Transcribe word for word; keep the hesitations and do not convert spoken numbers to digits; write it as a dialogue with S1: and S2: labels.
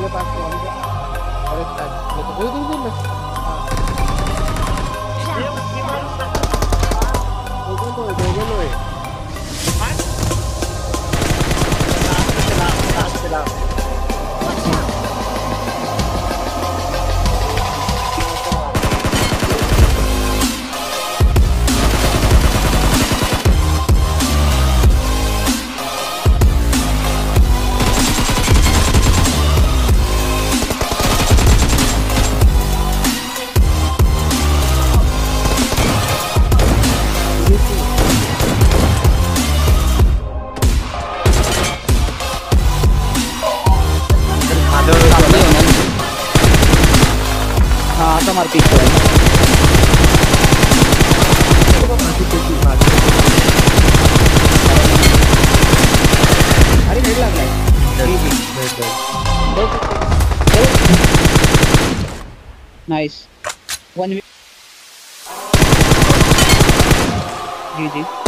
S1: मेरे पास तो अभी अरे ये तो कोई दूर दूर में ये तो तो बेगन होए चला चला चला
S2: हाँ तो मार पीछे अरे हेड लग रहा है नाइस वन जी जी